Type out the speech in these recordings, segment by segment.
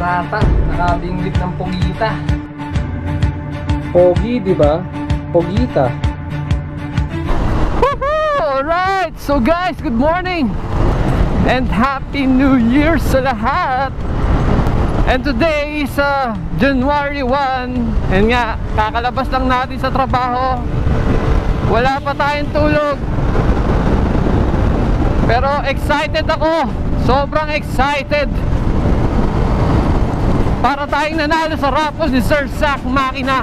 rata, nakabingwit ng pugita. Pogi, di ba? Pogita. Alright, so guys, good morning and Happy New Year sa lahat. And today is January 1. And nga, kakalabas lang natin sa trabaho. Wala pa tayong tulog. Pero excited ako. Sobrang excited. Para tayong nanalo sa raffle ni Sir Sak MAKINA.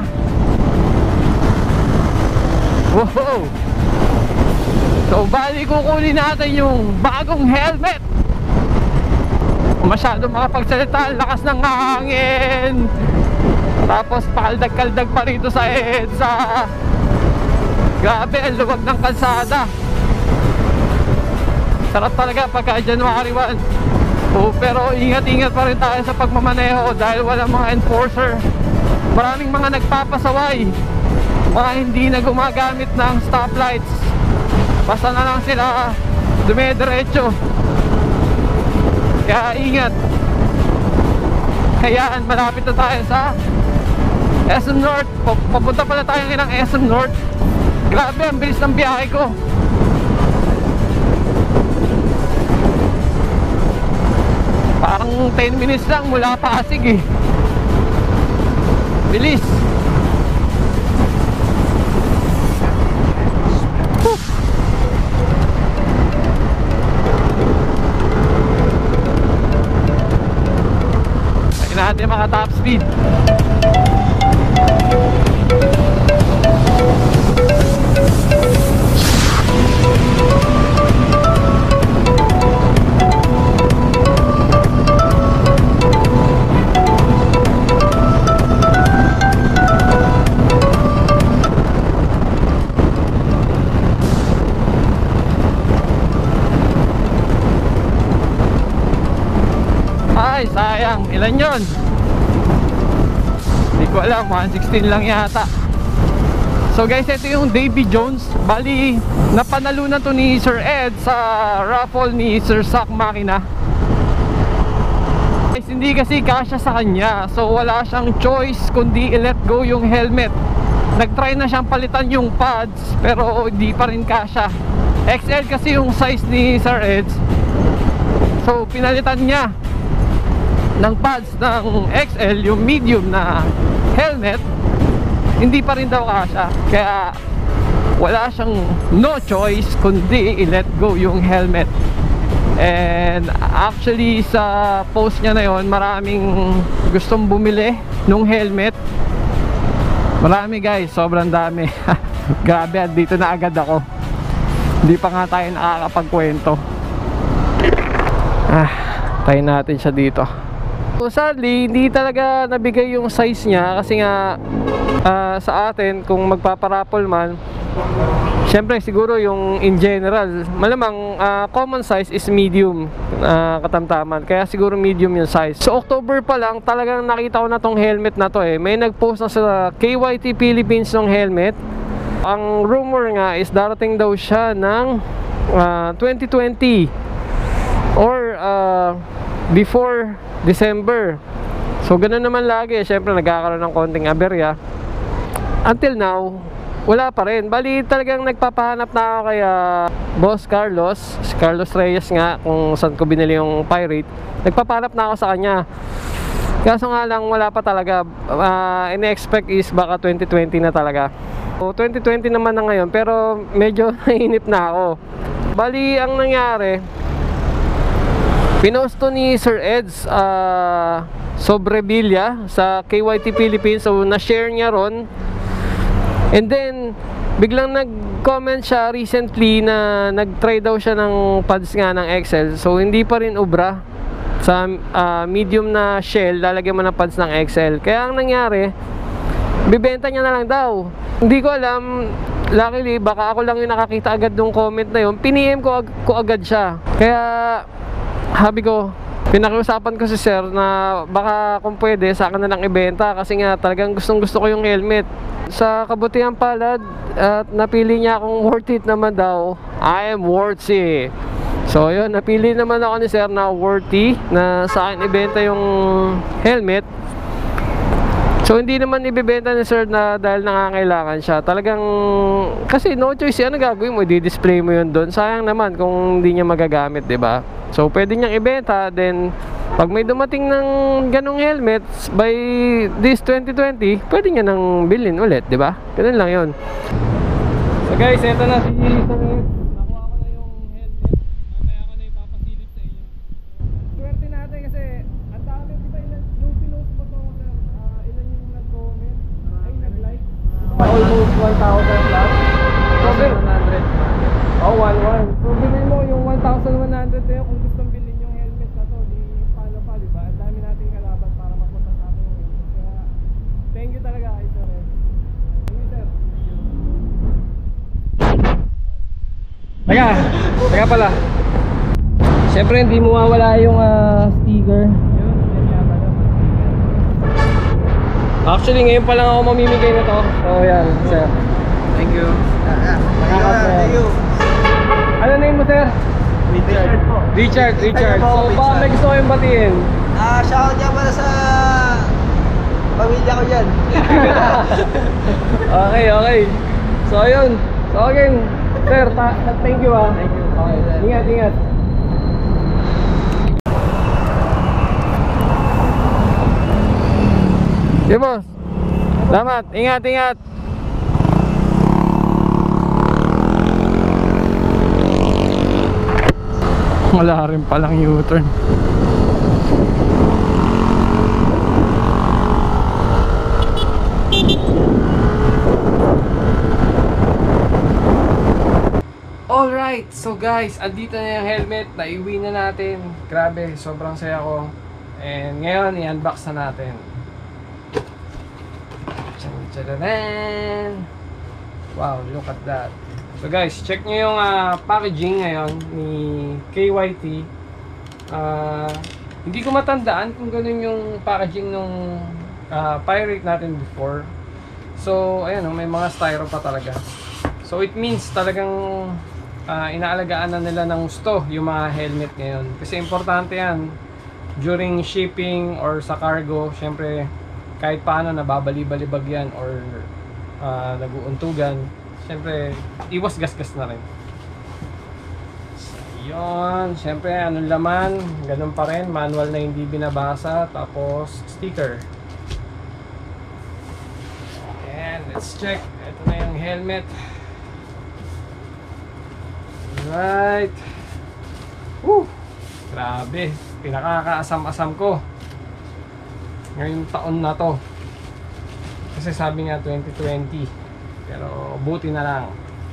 Wow! So bali kukunin natin yung bagong helmet. Masyado makapagsalita, lakas ng hangin. Tapos pakaldag-kaldag pa rito sa EDZA. Grabe, ang luwag ng kalsada. Sarap talaga pagka January 1. Pero ingat-ingat pa rin tayo sa pagmamaneho dahil walang mga enforcer. Maraming mga nagpapasaway, mga hindi na gumagamit ng stoplights. Basta na lang sila dumediretso. Kaya ingat. Kaya malapit na tayo sa SM North. Papunta pala tayo ng SM North. Grabe, ang bilis ng biyahe ko. Parang 10 minutes lang mula Pasig eh. Bilis. Natin mga top speed. Ay, sayang. Ilan yun? Hindi ko alam. 116 lang yata. So guys, ito yung Davy Jones. Bali, napanalunan to ni Sir Ed sa raffle ni Sir Sak MAKINA. Guys, hindi kasi kasya sa kanya. So wala siyang choice kundi i-let go yung helmet. Nag-try na siyang palitan yung pads, pero hindi pa rin kasya. XL kasi yung size ni Sir Ed. So pinalitan niya ng pads ng XL, yung medium na helmet, hindi pa rin daw kasya. Kaya wala siyang no choice kundi i-let go yung helmet. And actually sa post niya na yon, maraming gustong bumili nung helmet. Marami guys, sobrang dami. Grabe, dito na agad ako. Hindi pa nga tayo nakakapagkwento. Tayo natin siya dito. So sadly, hindi talaga nabigay yung size niya kasi nga sa atin, kung magpaparapol man, syempre siguro yung in general, malamang common size is medium katamtaman. Kaya siguro medium yung size. So October pa lang, talagang nakita ko na tong helmet na to eh. May nagpost na sa KYT Philippines ng helmet. Ang rumor nga is darating daw siya ng 2020 or before December. So ganun naman lagi, syempre nagkakaroon ng konting aberya. Until now, wala pa rin. Bali talagang nagpapahanap na ako kay Boss Carlos, si Carlos Reyes nga, kung saan ko binili yung pirate. Nagpapahanap na ako sa kanya. Kaso nga lang wala pa talaga. Ine-expect is baka 2020 na talaga. So 2020 naman na ngayon, pero medyo nainip na ako. Bali ang nangyari, pinost to ni Sir EDZ Sobrevilla sa KYT Philippines. So na-share niya ron. And then biglang nag-comment siya recently na nag-try daw siya ng pads nga ng XL. So hindi pa rin ubra. Sa medium na shell, lalagyan mo ng pads ng XL. Kaya ang nangyari, bibenta niya na lang daw. Hindi ko alam, luckily baka ako lang yung nakakita agad ng comment na yun. Piniem ko agad siya. Kaya sabi ko, pinakiusapan ko si Sir na baka kung pwede sa akin na lang ibenta kasi nga talagang gustong gusto ko yung helmet. Sa kabutihan palad at napili niya akong worth it naman daw. I am worth it. So yun, napili naman ako ni sir na worthy na sa akin ibenta yung helmet. So hindi naman ibebenta ni sir na dahil nangangailangan siya. Talagang kasi no choice yan, ano gagawin mo, i-display mo yun doon. Sayang naman kung hindi niya magagamit, 'di ba? So pwede niyang ibenta, then pag may dumating ng ganong helmet by this 2020, pwede niya nang bilhin ulit, 'di ba? Ganun lang 'yon. So guys, eto na si sir. Nakuha ko na yung helmet. Mamaya ko na ipapasilip sa inyo. Swerte natin kasi ang dami, di ba, yung pinost mo to, sir, ilan yung nag-comment, ay nag-like, almost 1,000 plus. So, 1,100. Oh, 1,100. So bilhin mo yung 1,100 na yun kung gustong bilhin yung helmet na to, di paano pa, di ba? Ang dami nating kalaban para mapunta sa atin yung helmet. Kaya thank you talaga kay sir. Thank you, sir. Teka pala. Siyempre hindi mo mawala yung sticker. Actually ngayon pa lang ako mamimigay na to. So yan, sir. Thank you. Thank you. Ano name mo, sir? Richard po. Richard. So baka may gusto kayong batiin. Shoutout niya pala sa pamilya ko dyan. Okay. So ayun. So again, sir, thank you ah. Thank you. Okay, ingat. Okay, boss. Salamat. Ingat. Wala rin palang U-turn. Alright, so guys, andito na yung helmet, naiuwi na natin. Grabe, sobrang saya ko. And ngayon, i-unbox na natin. Tadadaan! Wow, look at that. So guys, check nyo yung packaging ngayon ni KYT. Hindi ko matandaan kung ganun yung packaging nung pirate natin before. So, ayan, may mga styro pa talaga. So, it means talagang inaalagaan na nila ng gusto yung mga helmet ngayon. Kasi importante yan during shipping or sa cargo. Syempre, kahit paano nababali-balibag yan or nag-uuntugan, syempre, iwas gasgas na rin. So, yun. Syempre, anong laman? Ganun pa rin. Manual na hindi binabasa. Tapos, sticker. And let's check. Ito na yung helmet. Right. Woo! Grabe. Pinakakaasam-asam ko ngayong taon na to. Kasi sabi nga 2020. Pero buti na lang.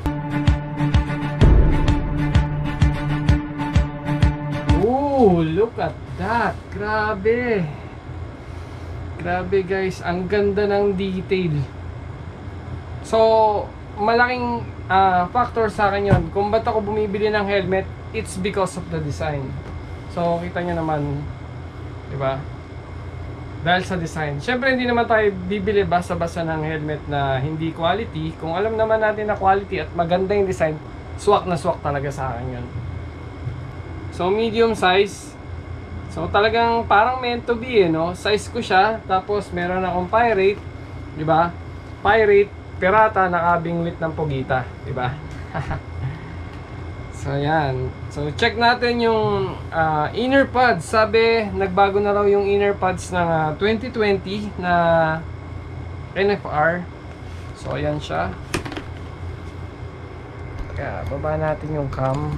Ooh, look at that. Grabe. Grabe guys, ang ganda ng detail. So, malaking factor sa akin yun. Kung ba't ako bumibili ng helmet, it's because of the design. So, kita nyo naman, diba? Dahil sa design. Syempre, hindi naman tayo bibili basta-basta ng helmet na hindi quality. Kung alam naman natin na quality at maganda yung design, swak na swak talaga sa akin yun. So, medium size. So, talagang parang meant to be, no? Size ko siya. Tapos, meron akong pirate. Diba? Pirate, pirata, nakabingwit ng pugita. Diba? So, yan. So, check natin yung inner pads. Sabi, nagbago na raw yung inner pads ng 2020 na NF-R. So, ayan siya. Kaya, baba natin yung cam.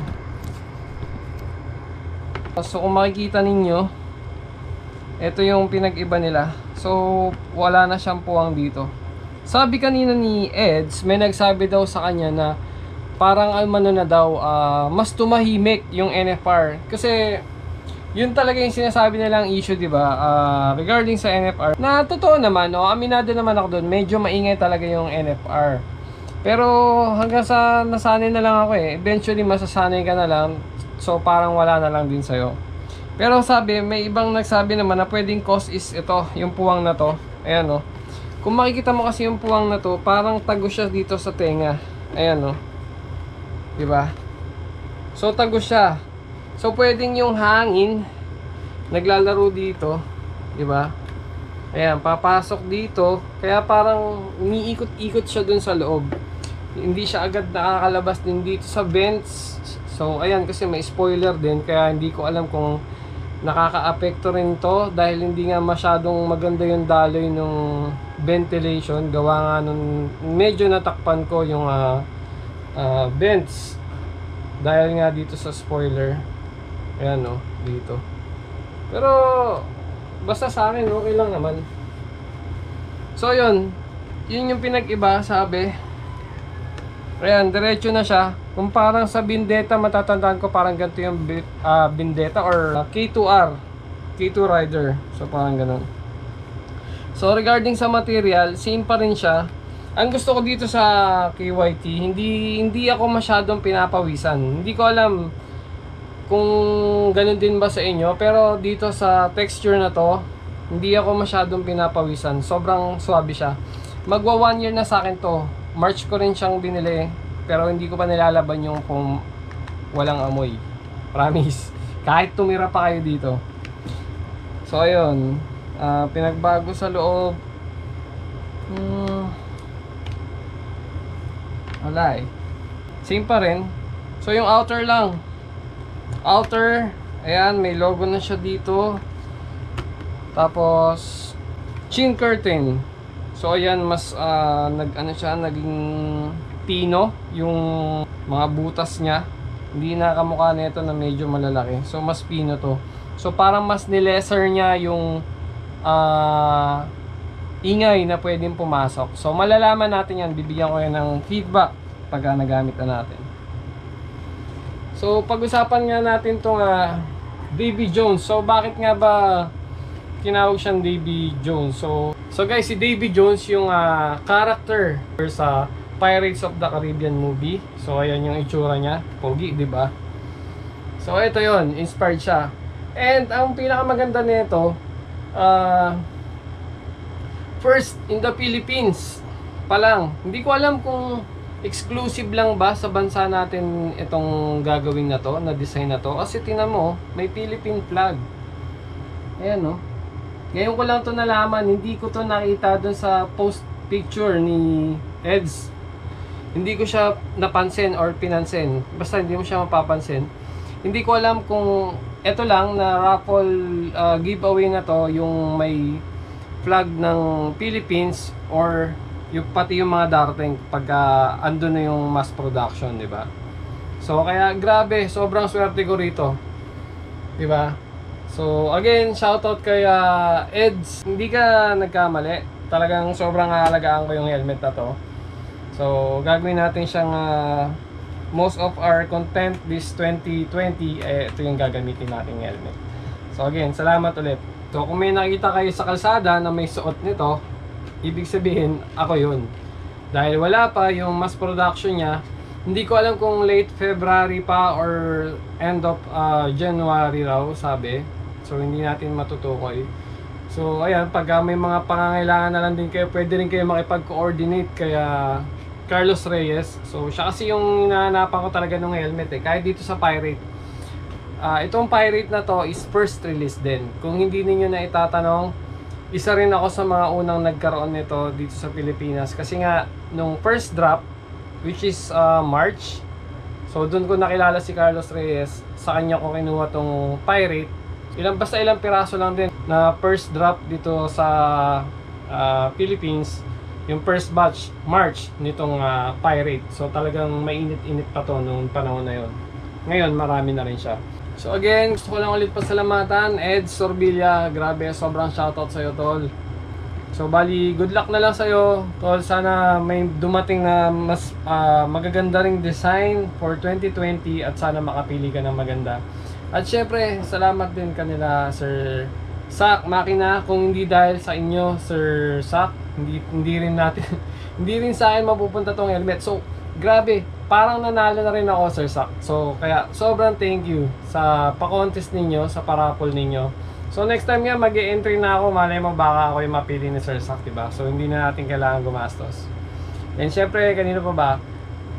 So, kung makikita ninyo, ito yung pinag-iba nila. So, wala na siyang puwang dito. Sabi kanina ni Eds, may nagsabi daw sa kanya na parang na daw, mas tumahimik yung NF-R. Kasi, yun talaga yung sinasabi nilang issue, diba? Regarding sa NF-R. Na totoo naman, aminado naman ako doon, medyo maingay talaga yung NF-R. Pero, hanggang sa nasanay na lang ako eh. Eventually, masasanay ka na lang. So, parang wala na lang din sa'yo. Pero sabi, may ibang nagsabi naman na pwedeng cause is ito, yung puwang na to. Ayan, no? Kung makikita mo kasi yung puwang na to, parang tago siya dito sa tenga. Ayan, no? Diba? So, tago siya. So pwedeng yung hangin naglalaro dito, di ba? Ayan, papasok dito, kaya parang umiikot-ikot siya dun sa loob. Hindi siya agad nakakalabas din dito sa vents. So ayan, kasi may spoiler din, kaya hindi ko alam kung nakaka-apekto rin to, dahil hindi nga masyadong maganda yung daloy ng ventilation. Gawa nga nung medyo natakpan ko yung vents dahil nga dito sa spoiler. Ayan o, dito. Pero basta sa akin okay lang naman. So yun yung pinag-iba, sabi. Ayan, diretso na siya. Kung parang sa Bindeta, matatandaan ko parang ganito yung Bindeta or K2R, K2 Rider. So parang ganun. So regarding sa material, same pa rin siya. Ang gusto ko dito sa KYT, hindi ako masyadong pinapawisan. Hindi ko alam kung ganun din ba sa inyo, pero dito sa texture na to, hindi ako masyadong pinapawisan. Sobrang swabe siya. Magwa 1 year na sa akin to. March ko rin siyang binili, pero hindi ko pa nilalaban yung kung walang amoy. Promise. Kahit tumira pa kayo dito. So ayun, pinagbago sa loob. Wala eh. Same pa rin. So yung outer lang. Outer, ayan, may logo na siya dito. Tapos chin curtain. So ayan, mas naging pino yung mga butas niya. Hindi na kamukha nito na medyo malalaki. So mas pino to. So parang mas nilesser niya yung ingay na pwedeng pumasok. So malalaman natin yan, bibigyan ko yan ng feedback pag nagamit na natin. So pag-usapan nga natin itong Davy Jones. So bakit nga ba tinawag siyang Davy Jones? So guys, si Davy Jones yung character sa Pirates of the Caribbean movie. So ayan yung itsura niya, pogi, di ba? So ito yon, inspired siya. And ang pinakamaganda nito, first in the Philippines pa lang. Hindi ko alam kung exclusive lang ba sa bansa natin itong gagawin na to, na design na to. Kasi tingnan mo, may Philippine flag. Ayan no. Ngayon ko lang to nalaman, hindi ko to nakita dun sa post picture ni EDZ. Hindi ko siya napansin or pinansin. Basta hindi mo siya mapapansin. Hindi ko alam kung ito lang na raffle giveaway na to yung may flag ng Philippines or yung pati yung mga darating pag andun na yung mass production, di ba? So kaya grabe, sobrang swerte ko rito. Di ba? So again, shoutout kay EDZ. Hindi ka nagkamali. Talagang sobrang aalagaan ko yung helmet na to. So gagawin natin siyang most of our content this 2020, ito yung gagamitin nating helmet. So again, salamat ulit. So kung may nakita kayo sa kalsada na may suot nito, ibig sabihin ako yun. Dahil wala pa yung mass production niya, hindi ko alam kung late February pa or end of January raw, sabi. So hindi natin matutukoy. So ayan, pag may mga pangangailangan na lang din kayo, pwede rin kayo makipag-coordinate kaya Carlos Reyes. So siya kasi yung hinahanapan ko talaga ng helmet eh. Kahit dito sa Pirate. Itong Pirate na to is first release din. Kung hindi niyo na itatanong, isa rin ako sa mga unang nagkaroon nito dito sa Pilipinas. Kasi nga, nung first drop, which is March, so doon ko nakilala si Carlos Reyes. Sa kanya ko kinuha tong Pirate. Basta ilang piraso lang din na first drop dito sa Philippines. Yung first batch, March, nitong Pirate. So talagang mainit-init pa to nung panahon na yon. Ngayon, marami na rin siya. So again, gusto ko lang ulit pasalamatan EDZ SOBREVILLA, grabe, sobrang shoutout sa'yo tol. So bali, good luck na lang sa'yo tol. Sana may dumating na mas magaganda ring design for 2020 at sana makapili ka ng maganda. At syempre, salamat din kanila Sir Sak MAKINA. Kung hindi dahil sa inyo Sir Sak, hindi rin natin hindi rin sa akin mapupunta tong helmet. So grabe, parang nanalo na rin ako Sir Sak. So kaya sobrang thank you sa pa-contest ninyo, sa parapol ninyo. So next time nga mag-e-entry na ako, malay mo baka ako yung mapili ni Sir Sak, diba? So hindi na natin kailangan gumastos. And syempre, kanino pa ba?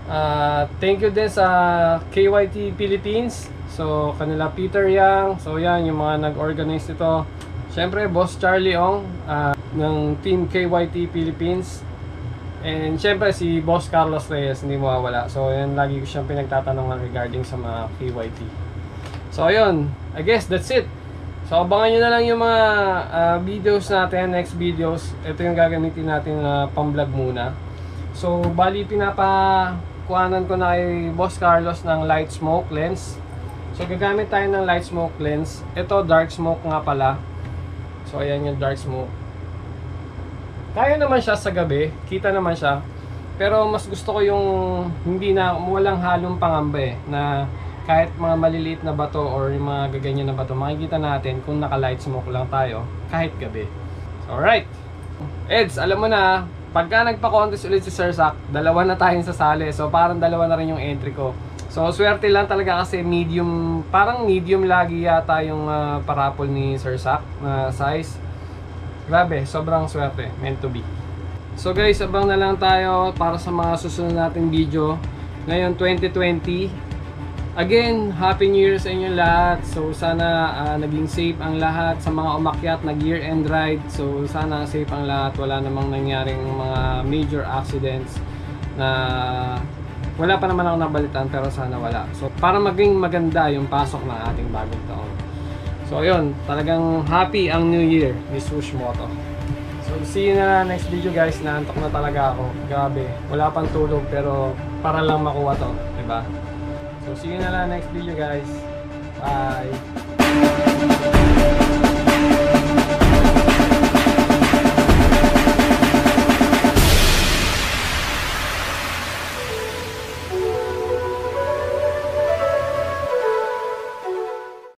Thank you din sa KYT Philippines. So kanila Peter Yang. So yan yung mga nag-organize nito. Siyempre Boss Charlie Ong ng Team KYT Philippines. And siyempre si Boss Carlos Reyes, hindi mawawala. So yan, lagi ko siyang pinagtatanungan regarding sa mga KYT. So ayun, I guess that's it. So abangan nyo na lang yung mga videos natin, next videos. Ito yung gagamitin natin na pang-vlog muna. So bali pinapakuhanan ko na kay Boss Carlos ng light smoke lens. So gagamit tayo ng light smoke lens. Ito dark smoke nga pala. So ayan yung dark smoke. Kaya naman siya sa gabi, kita naman siya. Pero mas gusto ko yung hindi na walang halong pangamba na kahit mga maliliit na bato or yung mga gaganyan na bato, makikita natin kung naka light smoke lang tayo kahit gabi. So, alright. Eds, alam mo na, pagka nagpa-contest ulit si Sir Sak, dalawa na tayong sasali. So parang dalawa na rin yung entry ko. So swerte lang talaga kasi medium, parang medium lagi yata yung parapol ni Sir Sak na size. Grabe, sobrang swerte, meant to be. So guys, abang na lang tayo para sa mga susunod nating video. Ngayon 2020. Again, Happy New Year sa inyo lahat. So sana naging safe ang lahat sa mga umakyat nag year end ride. So sana safe ang lahat, wala namang nangyaring mga major accidents na wala pa naman ako nabalitan, pero sana wala. So para maging maganda yung pasok ng ating bagong taon. So ayun, talagang happy ang New Year ni Swoosh Moto. So see you na next video guys. Naantok na talaga ako, grabe, wala pang tulog pero para lang makuha to, diba? So see you na next video guys. Bye.